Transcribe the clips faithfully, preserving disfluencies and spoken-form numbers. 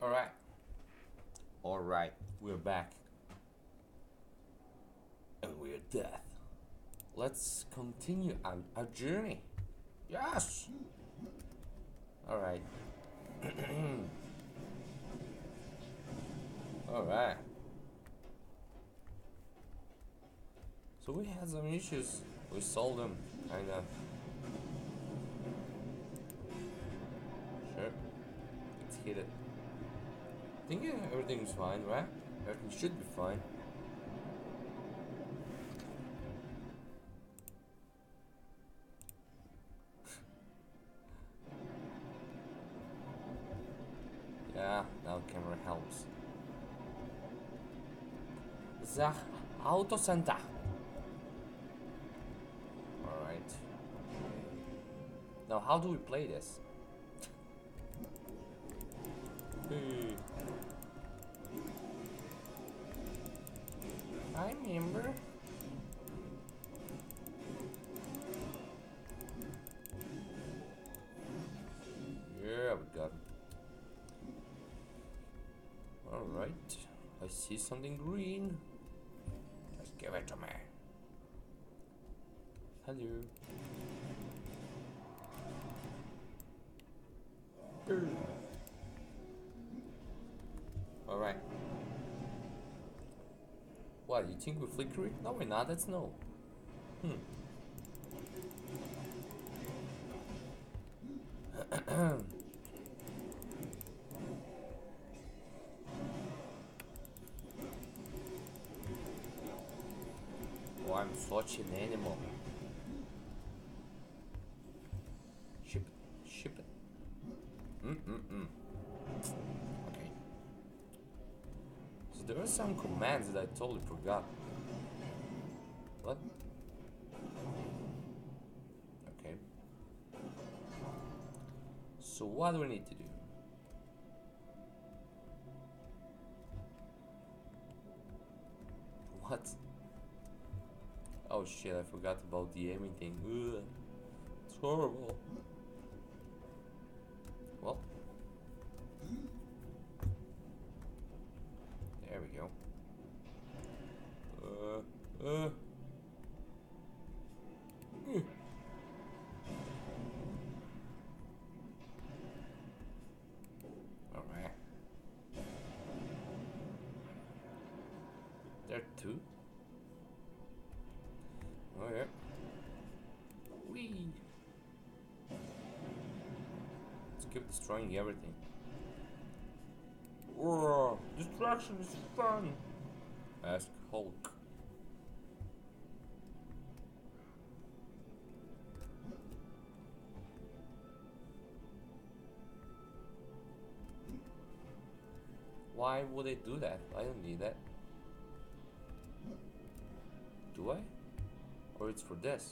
Alright, alright, we're back. And we're death. Let's continue on our journey. Yes! Alright. Alright. So we had some issues. We solved them, kinda. Sure. Let's hit it. I think everything's fine, right? Everything should be fine. Yeah, now camera helps. The auto center. Alright. Now how do we play this? Hey. I remember. Yeah, we got it. Alright. I see something green. Just give it to me. Hello. Alright. What, you think we're flickering? No, we're not, that's no. Hmm. Oh, I'm such an animal. Ship it, ship it. Mm-mm-mm. Okay. So there are some commands that I totally forgot. What? Okay. So what do we need to do? What? Oh shit, I forgot about the aiming thing. Ugh. It's horrible. Well. There we go. Uh, uh. Mm. Alright. There are two? Oh yeah. Whee! Let's keep destroying everything. Whoa! Destruction is fun! Ask Hulk. Why would I do that? I don't need that. Do I? Or it's for this?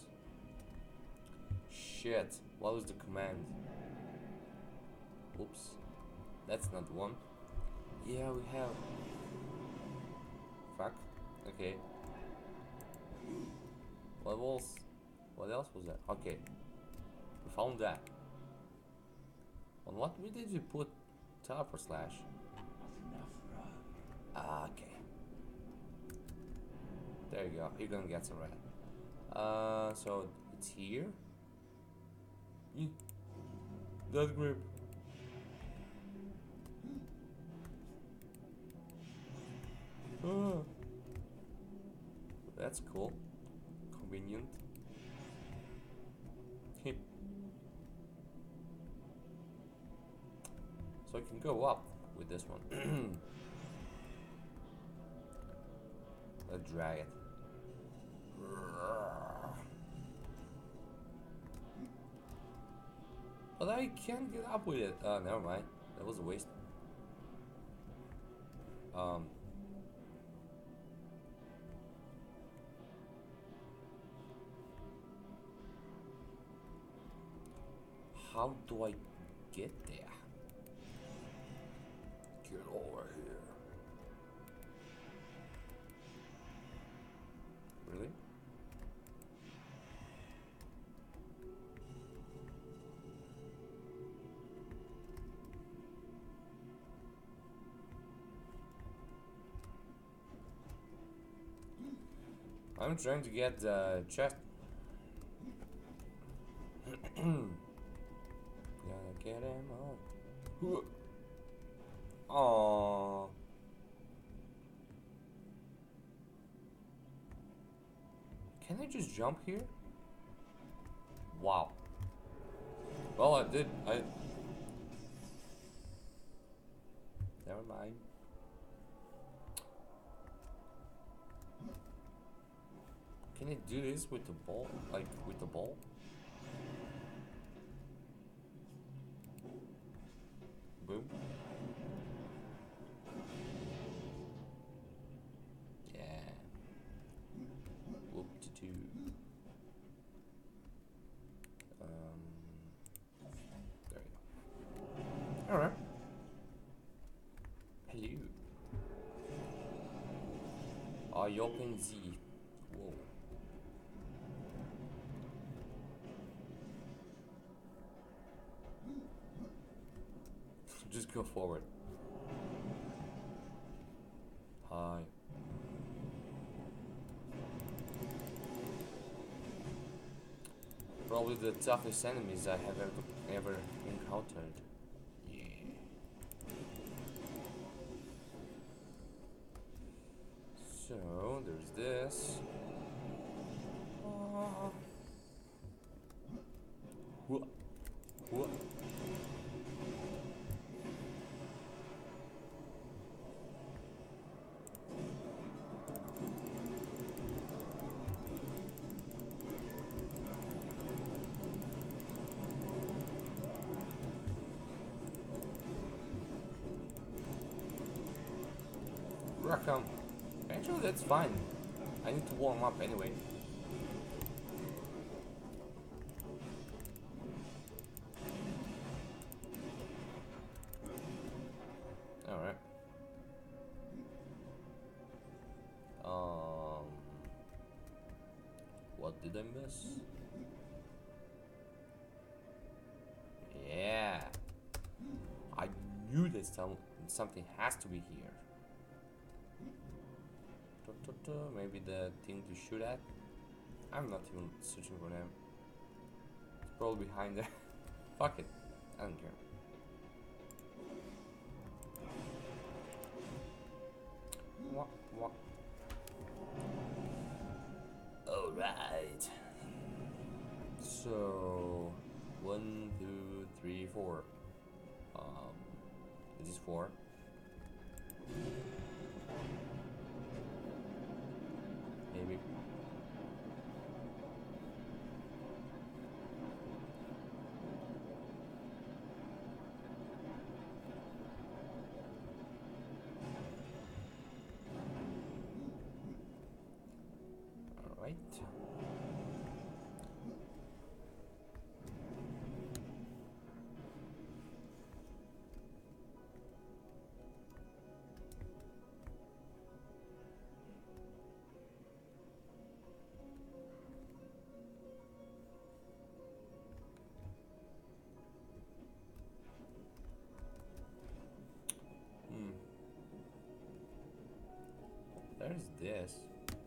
Shit, what was the command? Oops. That's not one. Yeah, we have. Fuck. Okay. What else? What else was that? Okay. We found that. On what we did we put Tower Slash? Ah, okay. There you go. You're gonna get some red. Uh, so it's here. Mm. That grip. Oh. That's cool. Convenient. So I can go up with this one. Let's drag it. But I can't get up with it. Uh, never mind. That was a waste. Um. How do I get there? Get over here. Really? I'm trying to get the chest. Gotta get him on. Aww. Can I just jump here? Wow. Well, I did. I. Never mind. Can I do this with the ball? Like with the ball? Boom. Yeah. Whoop to two. Um. There you go. All right. Hello. Are you open Z? Whoa. Just go forward. Hi. Probably the toughest enemies I have ever ever encountered. Yeah. So there's this. Uh, whoa. Whoa. Rackham. Actually, that's fine. I need to warm up anyway. Alright. Um. What did I miss? Yeah. I knew that some, something has to be here. Maybe the thing to shoot at. I'm not even searching for them. It's probably behind there. Fuck it. I don't care. What? What? Alright. So one, two, three, four. Um, this is four. Maybe. All right. There's this.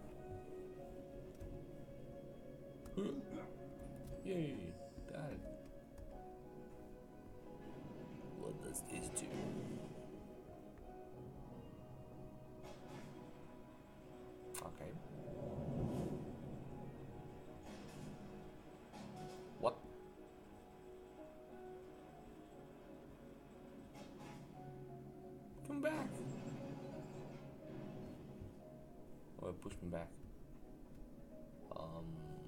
Yay, got it. What does this do? Okay. What? Come back. Oh, it pushed me back. Um,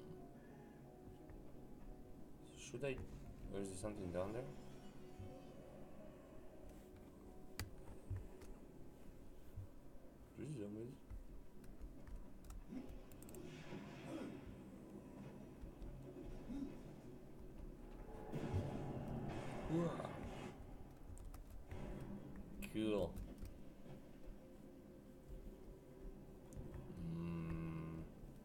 should I? Or is there something down there? Presumably. Cool. Mm.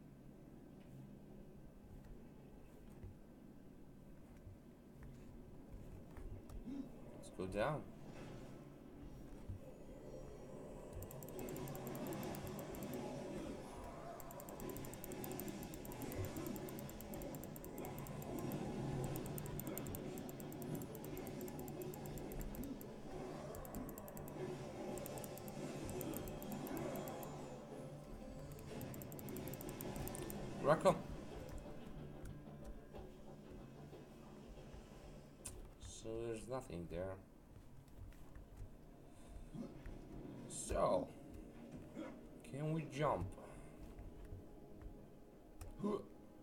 Let's go down. Marco. So there's nothing there. So, can we jump? Wait,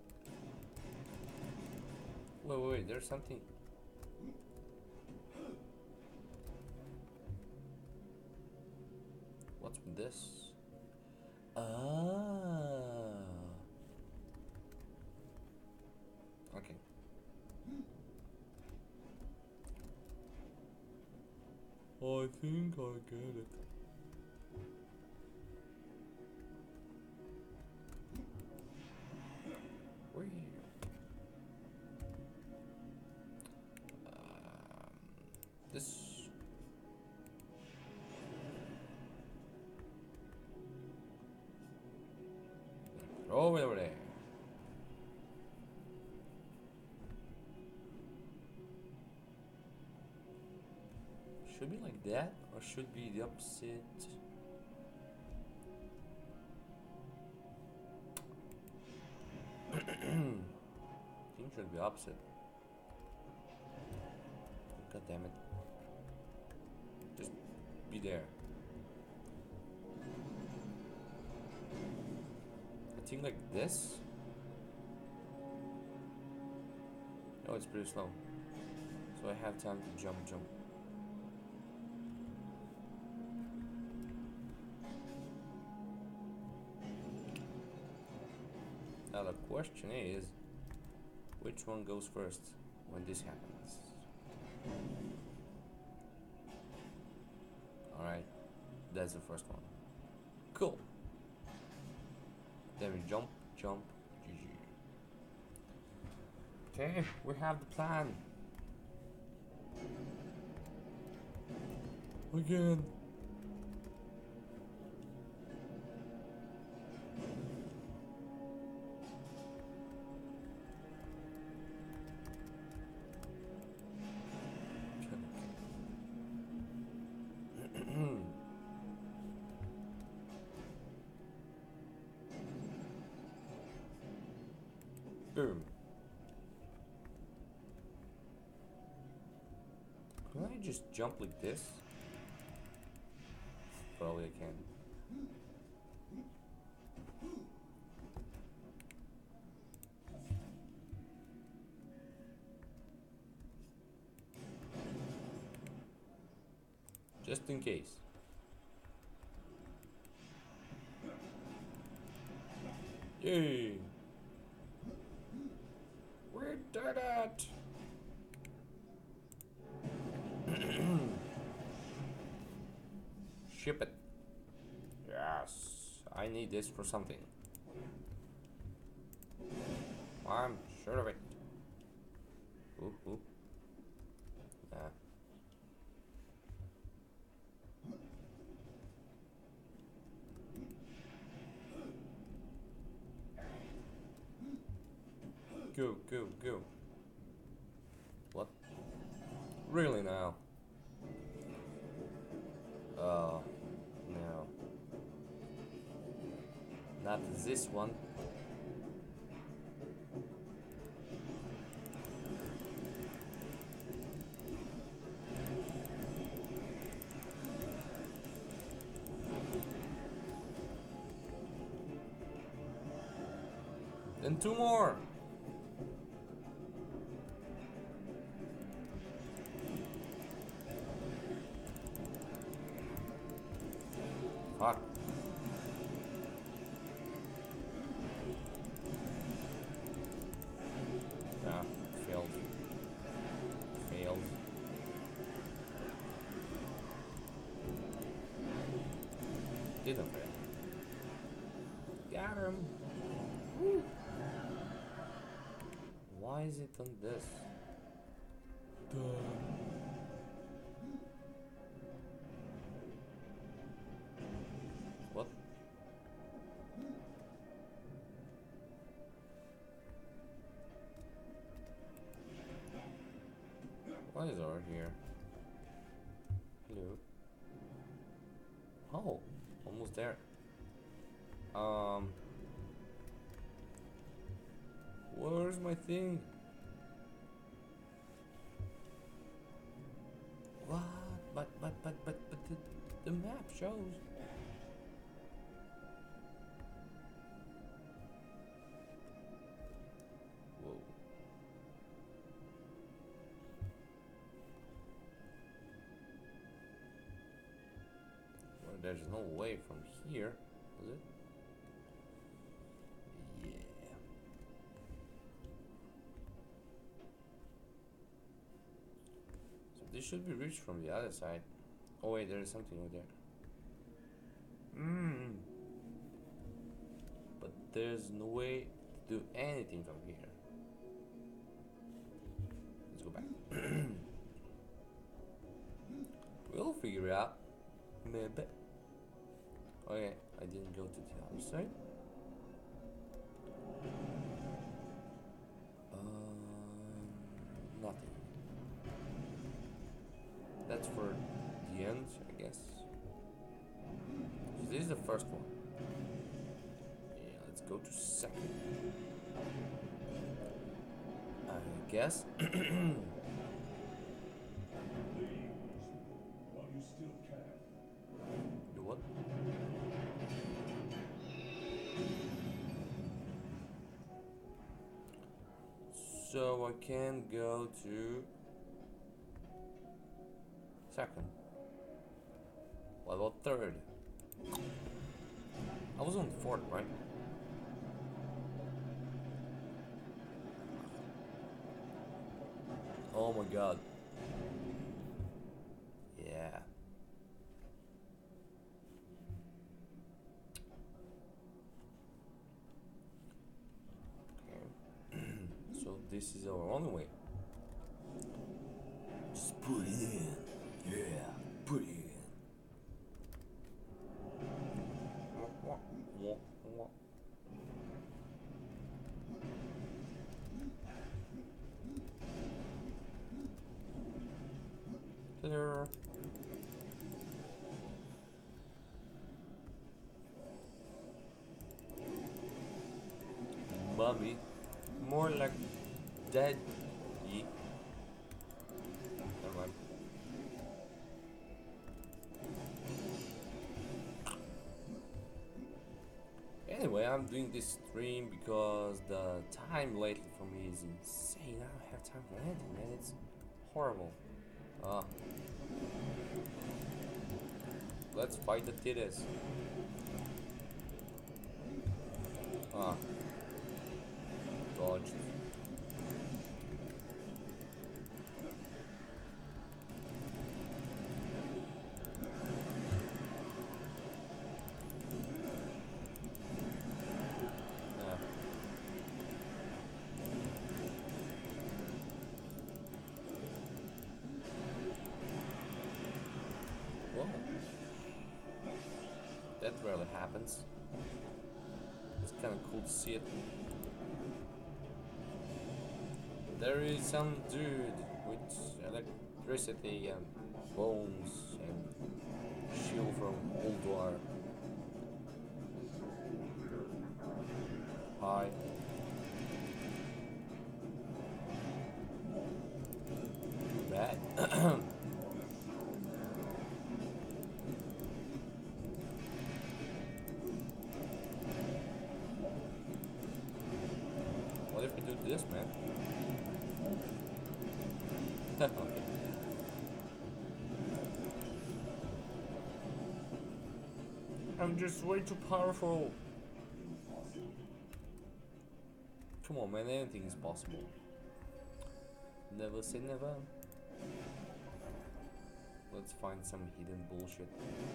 wait, wait, there's something. What's with this? Ah. Okay. I think I get it. Where? Um, this. Over there. Should be like that, or should be the opposite? I think should be opposite. God damn it. Just be there. I think like this. Oh, it's pretty slow. So I have time to jump, jump. Now the question is, which one goes first when this happens? Alright, that's the first one. Cool. Then we jump, jump, G G. Okay, we have the plan. Again. Boom. Can I just jump like this? Probably I can. Just in case. Yay! We did it! Ship it. Yes, I need this for something. I'm sure of it. Ooh, ooh. Nah. Go, go, go. What? Really now? Oh, no. Not this one. Then two more. Fuck. Yeah, failed. Failed. Didn't fail. Got him. Woo. Why is it on this? Duh. What? What is over here? Hello. Oh, almost there. Um. Where's my thing? What? But but but but but the, the map shows. Whoa. Well, there's no way from here, is it? Yeah. So this should be reached from the other side. Oh wait, there is something over there. Hmm. But there's no way to do anything from here. Let's go back. We'll figure it out. Maybe. Okay, I didn't go to the other side. Um, nothing. That's for the end, I guess. So this is the first one. Yeah, let's go to second. I guess. Do what? So I can go to second. What about third? I was on fourth, right? Oh my god. Yeah. Okay. So this is our only way. Just put it in. Yeah, put it in. Clear. Mummy. More like dead. Ye. Never mind. Anyway, I'm doing this stream because the time lately for me is insane. I don't have time for anything, man. It's horrible. Ah. Let's fight the titties. Ah. Dodged. Yeah. Whoa. That rarely happens. It's kind of cool to see it. There is some dude with electricity and bones and shield from Ulduar. Hi. Bad. What if we do this, man? Okay. I'm just way too powerful. Come on, man, anything is possible. Never say never. Let's find some hidden bullshit.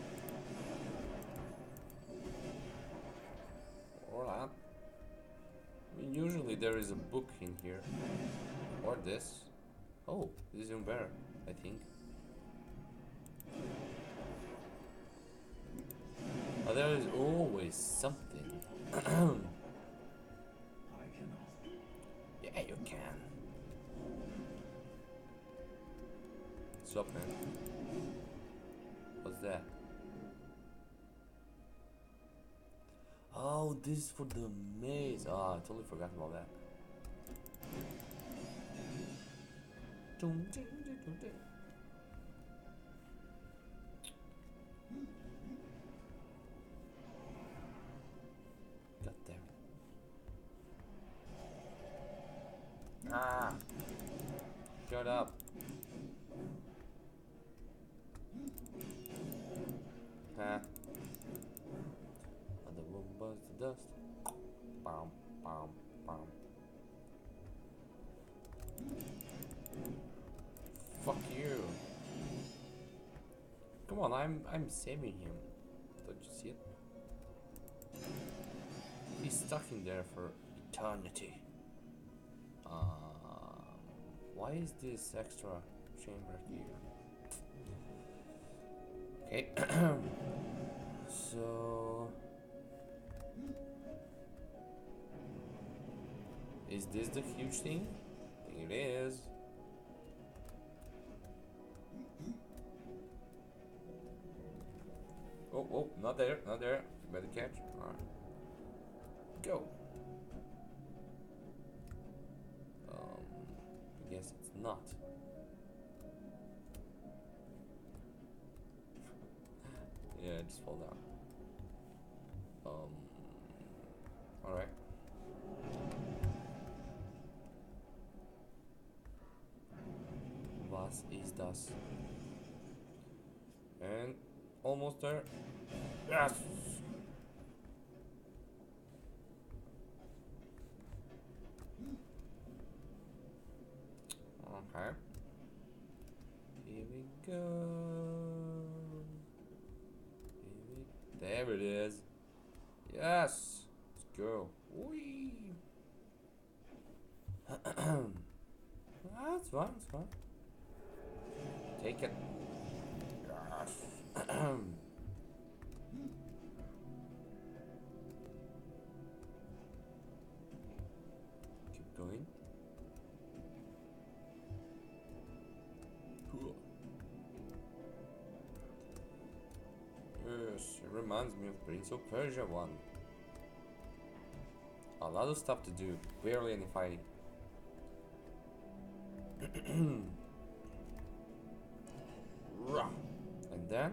Or that. I mean, usually there is a book in here. Or this. Oh, this is even better, I think. But there is always something. Yeah, you can. What's up, man? What's that? Oh, this is for the maze. Ah, I totally forgot about that. God damn it. Ah! Shut up. Huh? And the room buzz the dust. Bam, bam, bam. Fuck you. Come on, I'm I'm saving him. Don't you see it? He's stuck in there for eternity. Um, why is this extra chamber here? Okay. So is this the huge thing? I think it is. Oh, oh, not there, not there. You better catch. Alright. Go. Um, I guess it's not. Yeah, just fall down. Um, alright. Was ist das? And almost there. Yes! Okay. Here we go. Here we... There it is. Yes! Let's go. Whee! That's fine, it's fine. Take it. Yes. Keep going. Cool. Yes, it reminds me of Prince of Persia one. A lot of stuff to do, barely any fighting. And then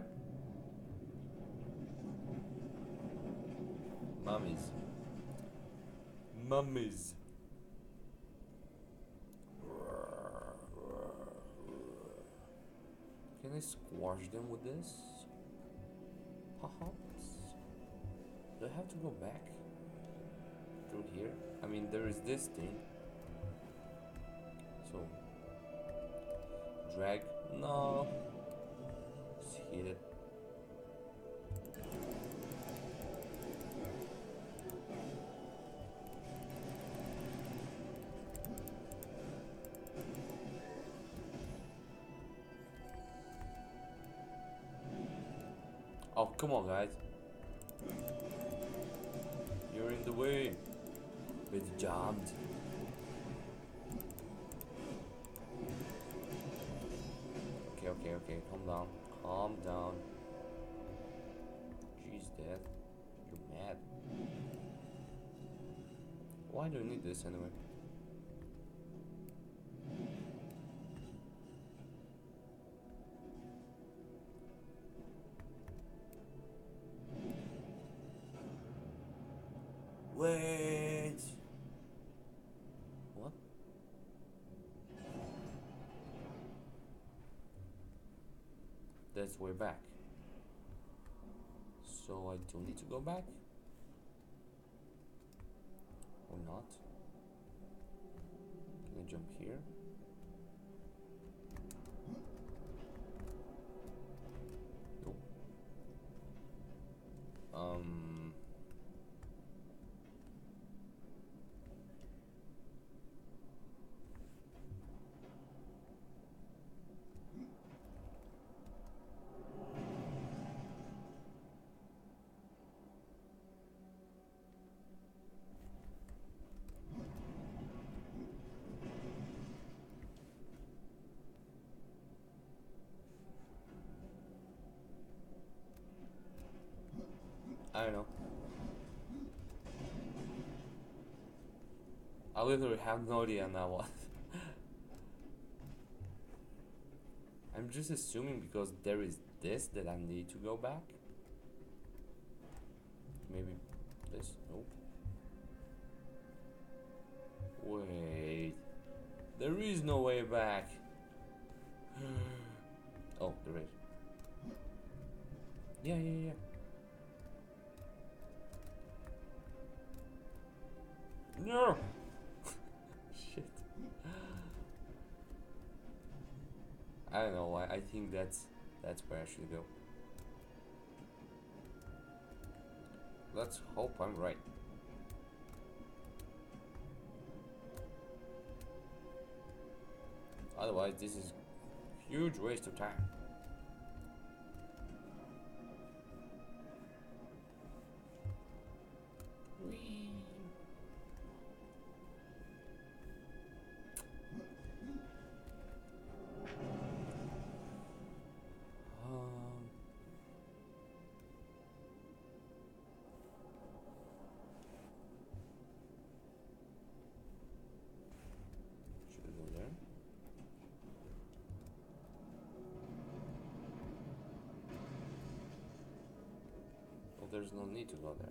mummies. Mummies. Can I squash them with this? Perhaps. Do I have to go back through here? I mean, there is this thing. So drag. No. Just hit it. Oh, come on, guys. You're in the way. It's jammed. Okay, okay, okay. Calm down. Calm down. Jeez, Dad. You're mad. Why do you need this anyway? Wait. What? That's way back. So I do need to go back? Or not? Can I jump here? Nope. Um... I don't know. I literally have no idea on that one. I'm just assuming because there is this that I need to go back. Maybe this. Nope. Wait. There is no way back. Oh, there is. Yeah, yeah, yeah. No! Shit. I don't know why. I think that's that's where I should go. Let's hope I'm right. Otherwise, this is huge waste of time. Whee. Um, should I go there? Well, there's no need to go there.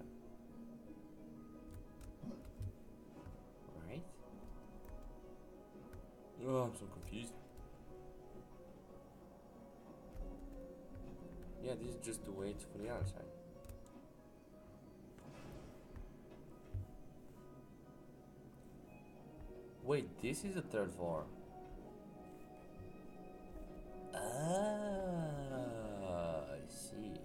Right? Oh, I'm so confused. Yeah, this is just the way to for the other side. Wait, this is the third floor. Ah, I see.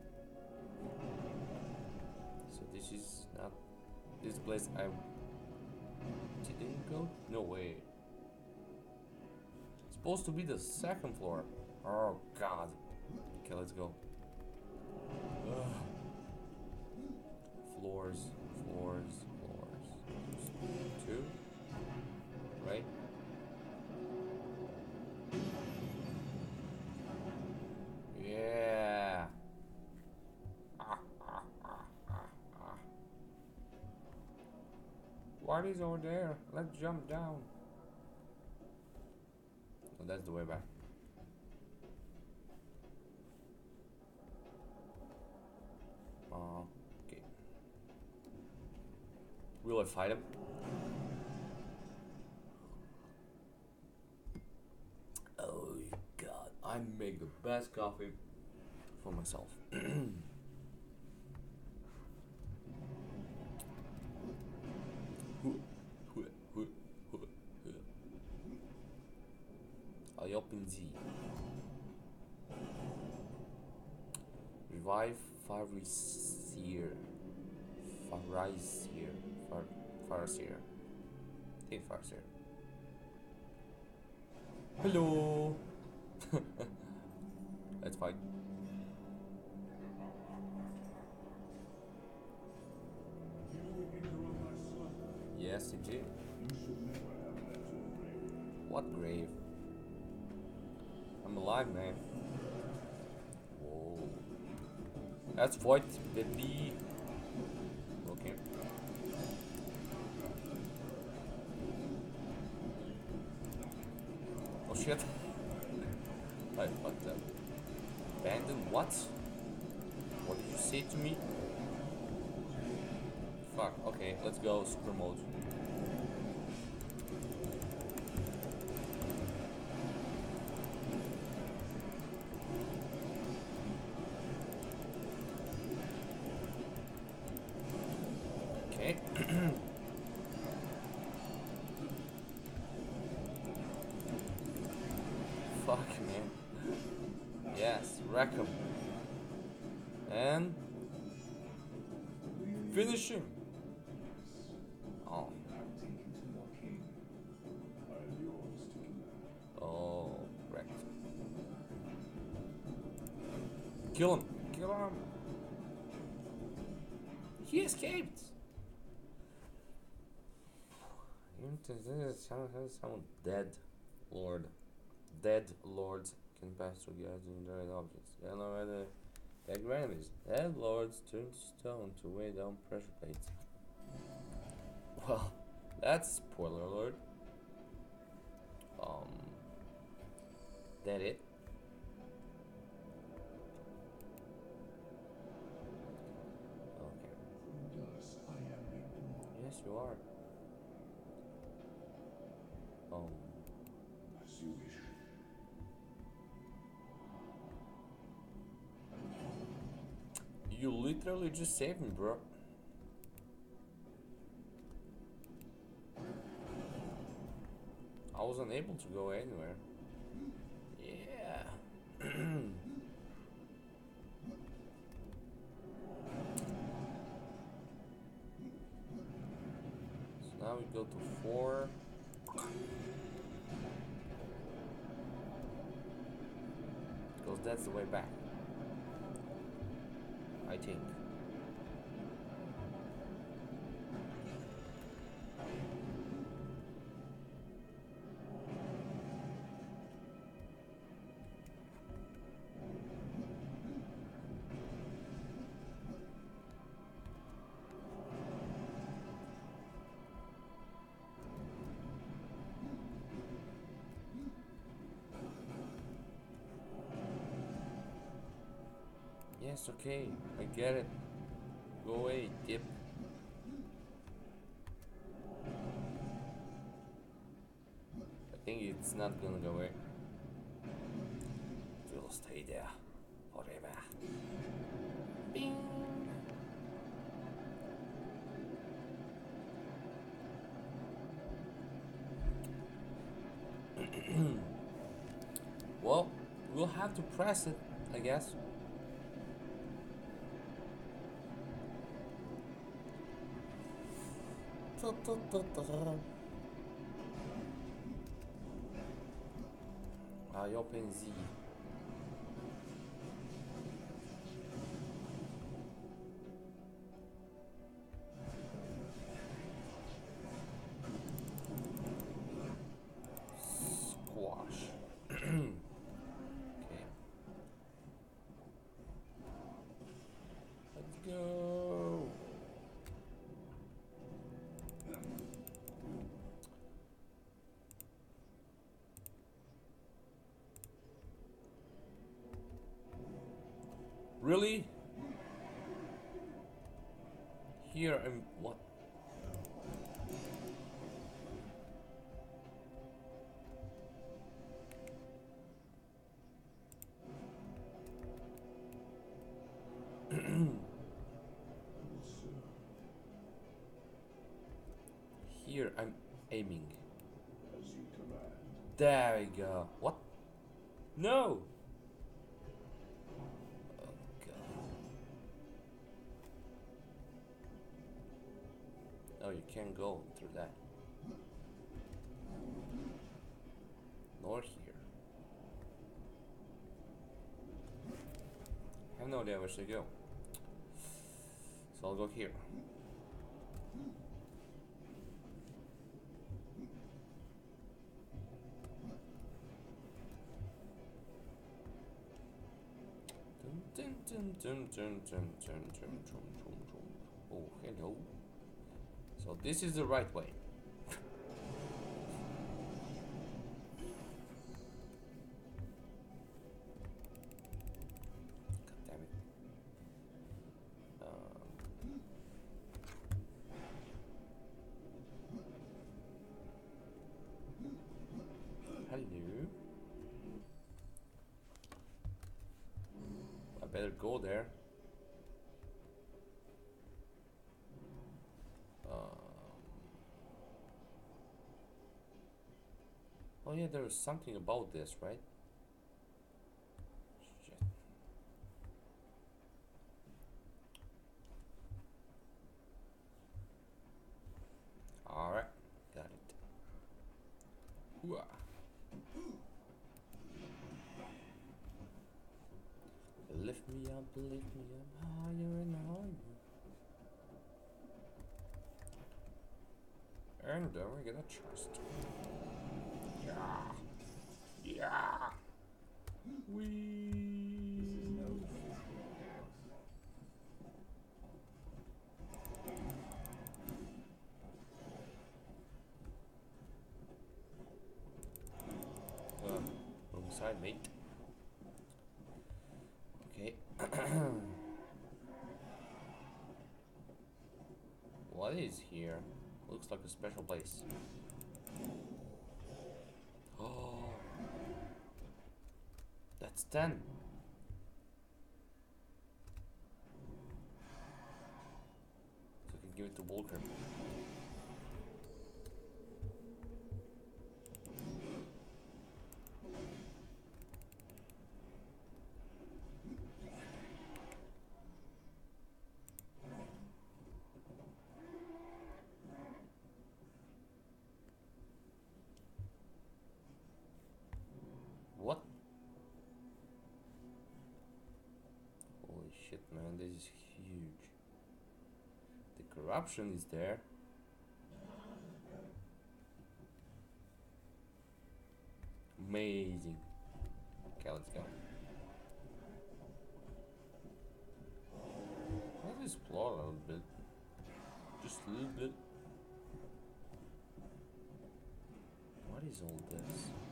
So this is not this place I didn't go? No way. It's supposed to be the second floor. Oh god. Okay, let's go. Ugh. Floors, floors, floors. Two, right? Yeah. Ah, ah, ah, ah, ah. What is over there? Let's jump down. Oh, that's the way back. Uh, okay. Will I fight him? Oh god, I make the best coffee for myself. I open Z. Revive Farisier. Farisier. Far Farisier. I think Farisier. Hello. Let's fight. Yes, it did. What grave? I'm alive, man. Whoa. Let's fight, baby. Okay. Oh shit. I fucked up. Abandon what? What did you say to me? Fuck, okay, let's go super mode. Okay. Fuck, man. Yes, wreck him. And finish him. Oh. Oh, wrecked. Kill him. Kill him. He escaped. Someone dead. Lord. Dead lords can pass through the eyes of indirect objects. They don't know whether they're enemies. Dead lords turn to stone to weigh down pressure plates. Well, that's spoiler alert. Um, that it? are. Oh. As you wish. You literally just saved me, bro. I was unable to go anywhere. Yeah. So now we go to four. Because that's the way back. I think. Yes, okay, I get it. Go away, dip. I think it's not gonna go away. It will stay there forever. Bing. Well, we'll have to press it, I guess. I open Z. Squash. Okay. Let's go. Really? Here I'm what? Here I'm aiming. As you command. There we go. What? No! Oh god. Oh, you can't go through that. Nor here. I have no idea where to go. So I'll go here. Dun, dun, dun, dun, dun, dun, dun, dun, dun, dun. Oh, hello. So this is the right way. God damn it. Um, hello. I better go there. Oh yeah, there was something about this, right? Shit. Alright, got it. Hooah. Lift me up, lift me up higher and higher. And then we get a chest. Yeah. Yeah. We. Uh, wrong side, mate. Okay. What is here? Looks like a special place. Oh, that's ten. So I can give it to Walker. What? Holy shit, man, this is huge. The corruption is there. Amazing. Okay, let's go. Let's explore a little bit. Just a little bit. What is all this?